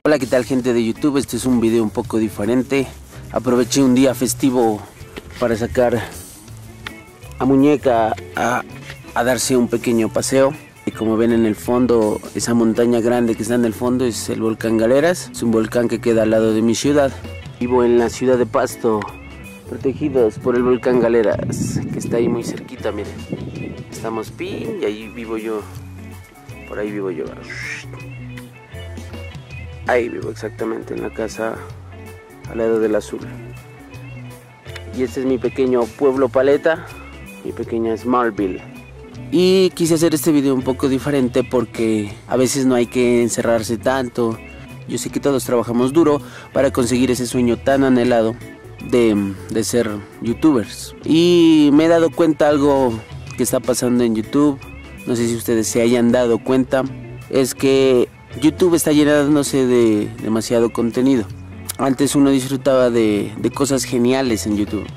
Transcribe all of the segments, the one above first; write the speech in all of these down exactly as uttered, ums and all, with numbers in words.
Hola, ¿qué tal, gente de YouTube? Este es un video un poco diferente. Aproveché un día festivo para sacar a Muñeca a, a darse un pequeño paseo. Y como ven en el fondo, esa montaña grande que está en el fondo es el volcán Galeras. Es un volcán que queda al lado de mi ciudad. Vivo en la ciudad de Pasto, protegidos por el volcán Galeras, que está ahí muy cerquita, miren. Estamos pin y ahí vivo yo. Por ahí vivo yo. Ahí vivo exactamente, en la casa al lado del azul. Y este es mi pequeño pueblo Paleta, mi pequeña Smallville. Y quise hacer este video un poco diferente porque a veces no hay que encerrarse tanto. Yo sé que todos trabajamos duro para conseguir ese sueño tan anhelado de, de ser youtubers. Y me he dado cuenta algo que está pasando en YouTube. No sé si ustedes se hayan dado cuenta. Es que YouTube está llenándose de demasiado contenido. Antes uno disfrutaba de, de cosas geniales en YouTube.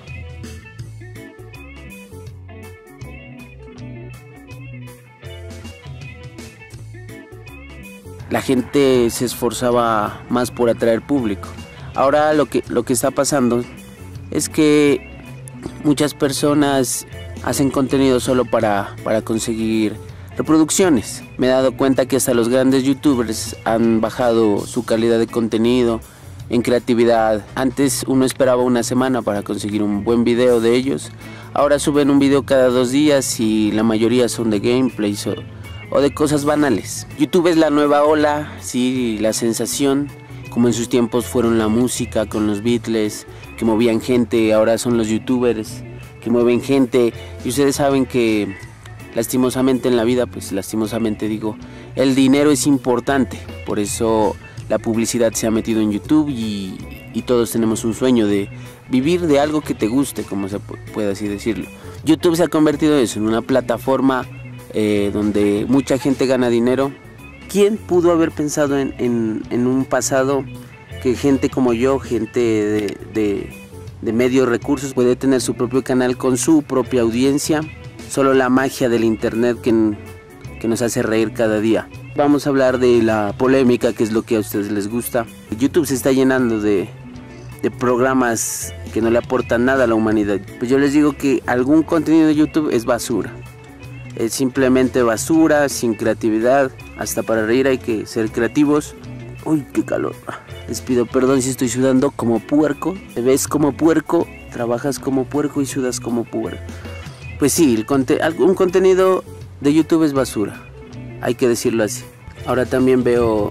La gente se esforzaba más por atraer público. Ahora lo que, lo que está pasando es que muchas personas hacen contenido solo para, para conseguir reproducciones. Me he dado cuenta que hasta los grandes youtubers han bajado su calidad de contenido en creatividad. Antes uno esperaba una semana para conseguir un buen video de ellos. Ahora suben un video cada dos días y la mayoría son de gameplays o, o de cosas banales. YouTube es la nueva ola, sí, la sensación, como en sus tiempos fueron la música con los Beatles, que movían gente. Ahora son los youtubers que mueven gente. Y ustedes saben que lastimosamente en la vida, pues lastimosamente digo, el dinero es importante. Por eso la publicidad se ha metido en YouTube y, y todos tenemos un sueño de vivir de algo que te guste, como se puede así decirlo. YouTube se ha convertido eso en una plataforma eh, donde mucha gente gana dinero. ¿Quién pudo haber pensado en, en, en un pasado que gente como yo, gente de, de, de medios recursos, puede tener su propio canal con su propia audiencia? Solo la magia del internet que, que nos hace reír cada día. Vamos a hablar de la polémica, que es lo que a ustedes les gusta. YouTube se está llenando de, de programas que no le aportan nada a la humanidad. Pues yo les digo que algún contenido de YouTube es basura. Es simplemente basura, sin creatividad. Hasta para reír hay que ser creativos. Uy, qué calor. Les pido perdón si estoy sudando como puerco. Te ves como puerco, trabajas como puerco y sudas como puerco. Pues sí, el conte algún contenido de YouTube es basura, hay que decirlo así. Ahora también veo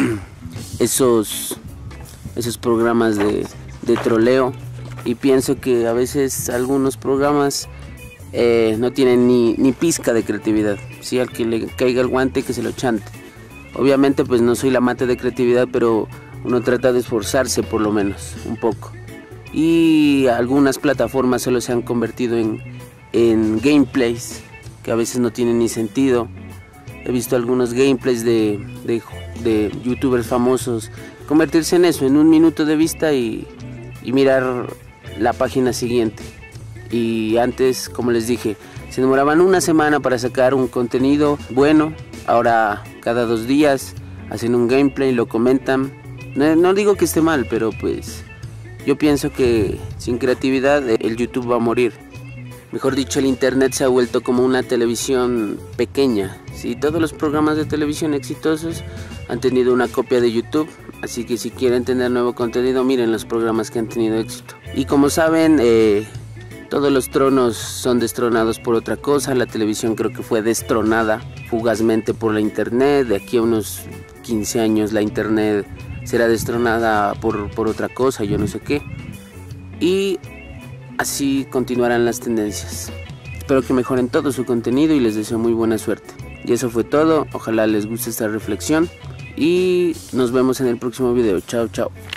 esos, esos programas de, de troleo y pienso que a veces algunos programas eh, no tienen ni, ni pizca de creatividad. Sí, al que le caiga el guante que se lo chante. Obviamente pues no soy la mate de creatividad, pero uno trata de esforzarse por lo menos un poco. Y algunas plataformas solo se han convertido en en gameplays que a veces no tienen ni sentido. He visto algunos gameplays de, de, de youtubers famosos convertirse en eso, en un minuto de vista y, y mirar la página siguiente. Y antes, como les dije, se demoraban una semana para sacar un contenido bueno. Ahora cada dos días hacen un gameplay, lo comentan. No, no digo que esté mal, pero pues yo pienso que sin creatividad el YouTube va a morir. Mejor dicho, el internet se ha vuelto como una televisión pequeña. ¿Sí? Todos los programas de televisión exitosos han tenido una copia de YouTube. Así que si quieren tener nuevo contenido, miren los programas que han tenido éxito. Y como saben, eh, todos los tronos son destronados por otra cosa. La televisión creo que fue destronada fugazmente por la internet. De aquí a unos quince años la internet será destronada por, por otra cosa, yo no sé qué. Y así continuarán las tendencias. Espero que mejoren todo su contenido y les deseo muy buena suerte. Y eso fue todo. Ojalá les guste esta reflexión. Y nos vemos en el próximo video. Chao, chao.